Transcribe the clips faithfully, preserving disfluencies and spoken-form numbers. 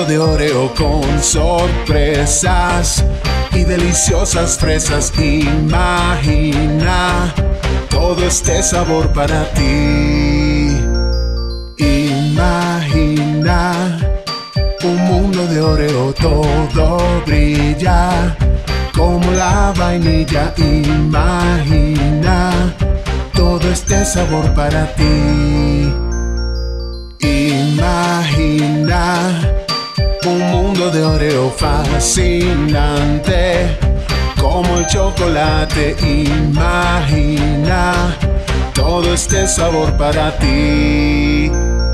mundo de Oreo con sorpresas y deliciosas fresas. Imagina todo este sabor para ti. Imagina un mundo de Oreo, todo brilla como la vainilla. Imagina todo este sabor para ti. Imagina un mundo de Oreo fascinante como el chocolate. Imagina todo este sabor para ti.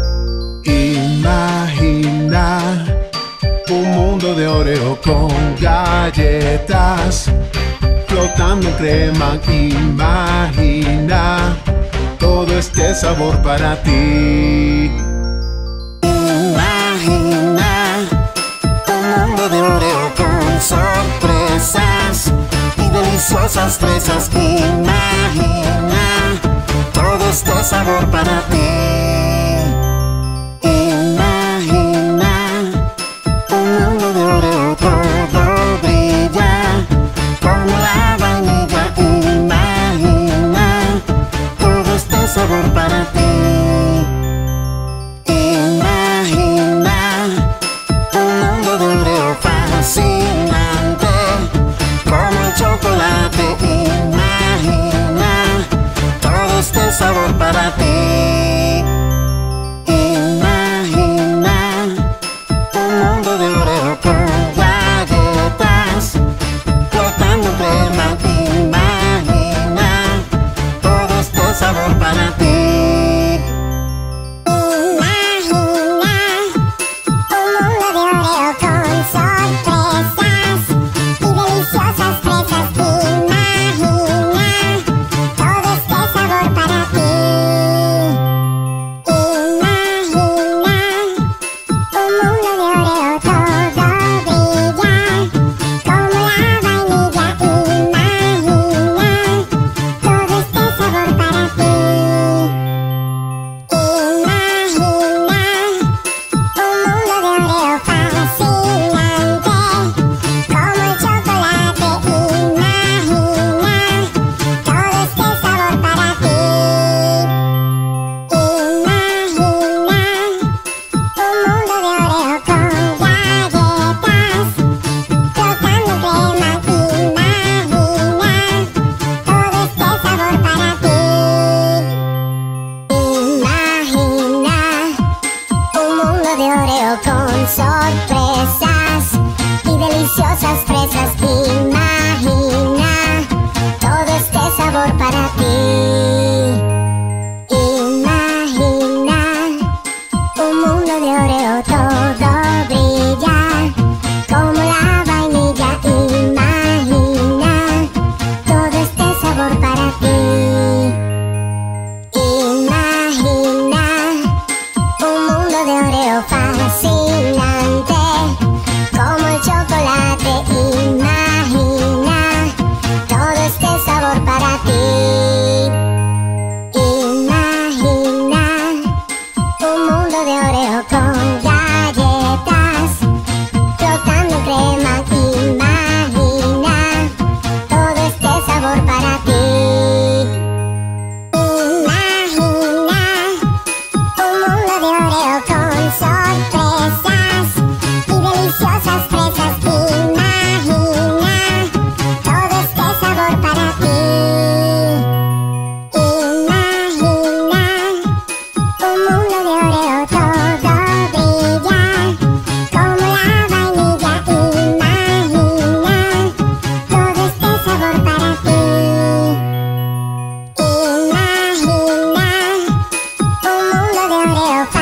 Imagina un mundo de Oreo con galletas flotando en crema. Imagina todo este sabor para ti. Imagina un mundo de Oreo con sorpresas y deliciosas fresas. Imagina todo este sabor para ti. Sabor para ti. Imagina un mundo de Oreo fascinante como el chocolate. Imagina todo este sabor para ti. Imagina un mundo de Oreo con galletas flotando en crema. Imagina todo este sabor para ti. Con sorpresas y deliciosas fresas. Imagina todo este sabor para ti. Imagina un mundo de Oreo, todo brilla como la vainilla. Imagina todo este sabor para ti. Imagina un mundo de Oreo fascinante como el chocolate. Imagina todo este sabor para ti. Imagina un mundo de Oreo con galletas flotando en crema. Imagina todo este sabor para ti. Imagina un mundo de Oreo con sorpresas y deliciosas fresas. Imagina todo este sabor para ti. Imagina un mundo de Oreo, todo brilla como la vainilla. Imagina todo este sabor para ti. Imagina un mundo de Oreo.